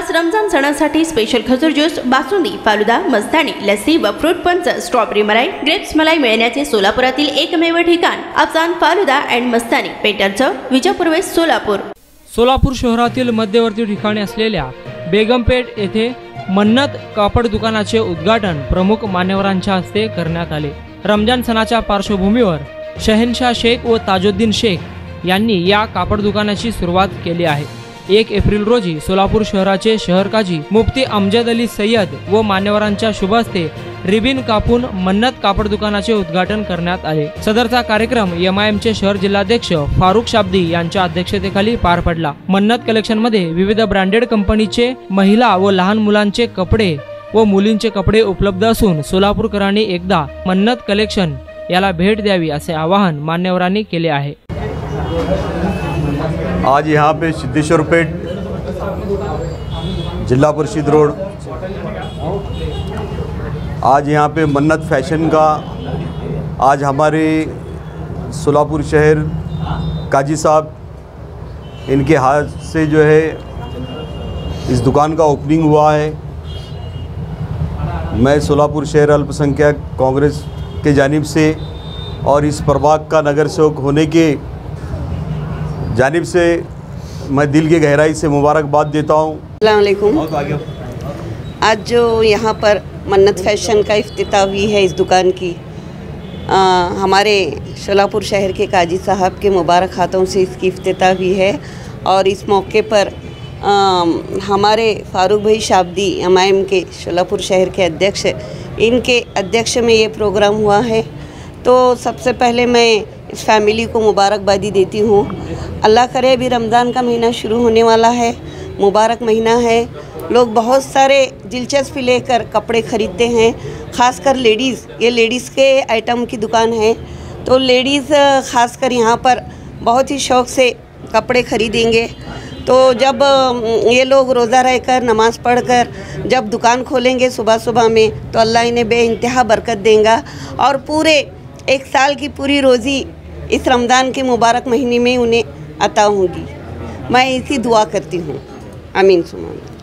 खास रमजान सणासाठी स्पेशल खजूर ज्यूस, बासुंदी, फालुदा, मस्तानी, लस्सी व fruit punch, strawberry malai, grapes malai मिळण्याचे सोलापुरातील एकमेव ठिकाण अफजान फालुदा अँड मस्तानी, पेटरचं, विजापूर वेस्ट, सोलापूर। सोलापूर शहरातील मध्यवर्ती ठिकाणी असलेल्या बेगमपेठ येथे मन्नत कापड दुकानाचे उद्घाटन प्रमुख मान्यवरांच्या हस्ते करण्यात आले। रमजान सणाच्या पार्श्वभूमीवर शहनशाह शेख व ताजुद्दीन शेख यांनी या कापड दुकानाची सुरुवात केली आहे। 1 एप्रिल रोजी सोलापूर शहराचे शहर काजी मुफ्ती अमजद अली सय्यद व मान्यवरांच्या शुभ हस्ते रिबीन कापून मन्नत कापड दुकानाचे उद्घाटन करण्यात आले। सदरचा कार्यक्रम MIMचे शहर जिल्हाध्यक्ष फारुख शाब्दी यांच्या अध्यक्षतेखाली पार पडला। मन्नत कलेक्शन मध्ये विविध ब्रँडेड कंपनीचे महिला व लहान मुलांचे कपडे व मुलींचे कपडे उपलब्ध असून सोलापूरकरांनी एकदा मन्नत कलेक्शन याला भेट द्यावी असे आवाहन मान्यवरांनी केले आहे। आज यहाँ पे सिद्धेश्वर पेठ जिला परिषद रोड, आज यहाँ पे मन्नत फैशन का आज हमारे सोलापुर शहर काजी साहब इनके हाथ से जो है इस दुकान का ओपनिंग हुआ है। मैं सोलापुर शहर अल्पसंख्यक कांग्रेस के जानिब से और इस प्रभाग का नगर सेवक होने के जानिब से मैं दिल की गहराई से मुबारकबाद देता हूँ। अस्सलाम वालेकुम। आज जो यहाँ पर मन्नत फैशन का इफ्तिताह हुई है इस दुकान की, हमारे सोलापुर शहर के काजी साहब के मुबारक हाथों से इसकी इफ्तिताह हुई है और इस मौके पर हमारे फारूक भाई शाब्दी MIM के सोलापुर शहर के अध्यक्ष, इनके अध्यक्ष में ये प्रोग्राम हुआ है। तो सबसे पहले मैं इस फैमिली को मुबारकबादी देती हूँ। अल्लाह करे, अभी रमज़ान का महीना शुरू होने वाला है, मुबारक महीना है। लोग बहुत सारे दिलचस्पी लेकर कपड़े ख़रीदते हैं, ख़ासकर लेडीज़। ये लेडीज़ के आइटम की दुकान है, तो लेडीज़ ख़ासकर यहाँ पर बहुत ही शौक़ से कपड़े ख़रीदेंगे। तो जब ये लोग रोज़ा रहकर नमाज़ पढ़कर जब दुकान खोलेंगे सुबह सुबह में, तो अल्लाह इन्हें बेइंतहा बरकत देगा और पूरे 1 साल की पूरी रोज़ी इस रमज़ान के मुबारक महीने में उन्हें अता होगी। मैं इसी दुआ करती हूँ। आमीन सुमान।